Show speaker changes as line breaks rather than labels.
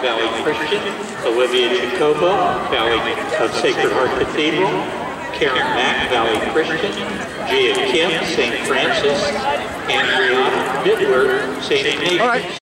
Valley Christian, Olivia Jacobo, Valley of Sacred Heart Cathedral, Karen Mack, Valley Christian, Gia Kim, St. Francis, and Brianna Bittler, St. Ignatius.